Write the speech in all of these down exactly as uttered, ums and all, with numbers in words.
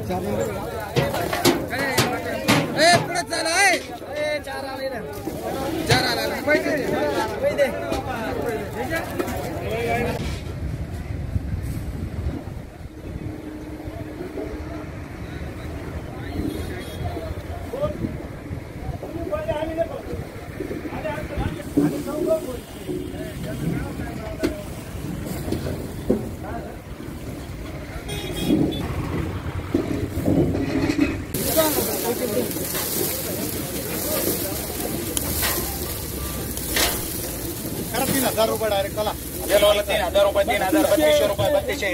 तीन हजार रुपये डायरेक्ट चला तीन हजार रुपये तीन हजार बत्तीसशे रुपये बत्तीसशे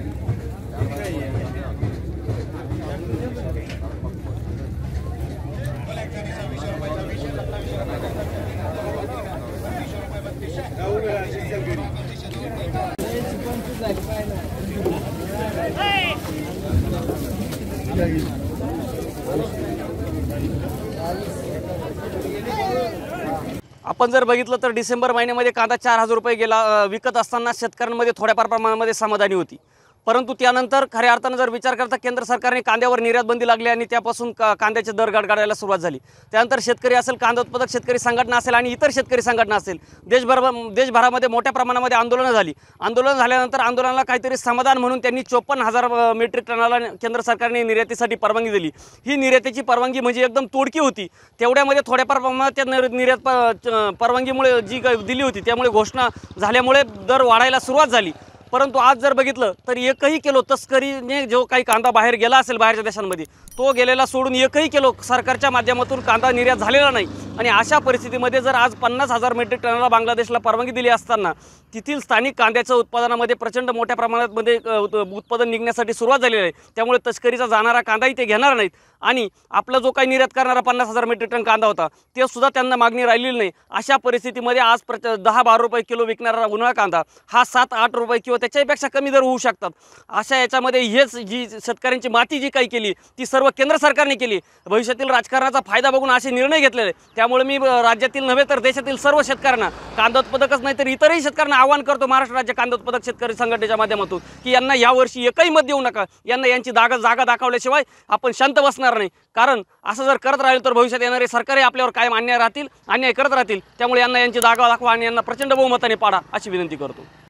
आपण जर बघितलं तर डिसेंबर महिन्यामध्ये कांदा चार हजार रुपये गेला विकत असताना शेतकऱ्यांमध्ये थोड्याफार प्रमाणामध्ये समाधानी होती। परंतु त्यानंतर खऱ्या अर्थानं जर विचार करता केंद्र सरकारने कांद्यावर निर्यात बंदी लागली आणि त्यापासून का कांद्याचे दर गडगडायला सुरुवात झाली। त्यानंतर शेतकरी असेल, कांदा उत्पादक शेतकरी संघटना असेल आणि इतर शेतकरी संघटना असेल, देशभर देशभरामध्ये मोठ्या प्रमाणामध्ये आंदोलनं झाली। आंदोलन झाल्यानंतर आंदोलनाला काहीतरी समाधान म्हणून त्यांनी चोपन्न हजार मेट्रिक टनाला केंद्र सरकारने निर्यातीसाठी परवानगी दिली। ही निर्यातीची परवानगी म्हणजे एकदम तोडकी होती। तेवढ्यामध्ये थोड्याफार प्रमाणात त्या निर्यात परवानगीमुळे जी दिली होती त्यामुळे घोषणा झाल्यामुळे दर वाढायला सुरुवात झाली। परंतु आज जर बघितलं तर एकही किलो तस्करीने जो काही कांदा बाहेर गेला असेल बाहेरच्या देशांमध्ये तो गेलेला सोडून एकही किलो सरकारच्या माध्यमातून कांदा निर्यात झालेला नाही। आणि अशा परिस्थितीमध्ये जर आज पन्नास हजार मेट्रिक टनाला बांगलादेशला परवानगी दिली असताना तेथील स्थानिक कांद्याच्या उत्पादनामध्ये प्रचंड मोठ्या प्रमाणात मध्ये उत्पादन निघण्यासाठी सुरुवात झालेली आहे। त्यामुळे तस्करीचा जाणारा कांदाही ते घेणार नाहीत आणि आपला जो काही निर्यात करणारा पन्नास हजार मेट्रिक टन कांदा होता ते सुद्धा त्यांना मागणी राहिलेली नाही। अशा परिस्थितीमध्ये आज प्रच दहा बारा रुपये किलो विकणारा उन्हाळा कांदा हा सात आठ रुपये किंवा त्याच्यापेक्षा कमी दर होऊ शकतात। अशा याच्यामध्ये हेच जी शेतकऱ्यांची माती जी काही केली ती सर्व केंद्र सरकारने केली। भविष्यातील राजकारणाचा फायदा बघून असे निर्णय घेतलेले। त्यामुळे मी राज्यातील नव्हे तर देशातील सर्व शेतकऱ्यांना, कांदा उत्पादकच नाही तर इतरही शेतकऱ्यांना आवाहन करतो महाराष्ट्र राज्य कांदा उत्पादक शेतकरी संघटनेच्या माध्यमातून की यांना यावर्षी एकही मत देऊ नका। यांना यांची जागा जागा दाखवल्याशिवाय आपण शांत बसणार नाही। कारण असं जर करत राहील तर भविष्यात येणारे सरकारही आपल्यावर कायम अन्याय राहतील, अन्याय करत राहतील। त्यामुळे यांना यांची जागा दाखवा आणि यांना प्रचंड बहुमताने पाडा अशी विनंती करतो।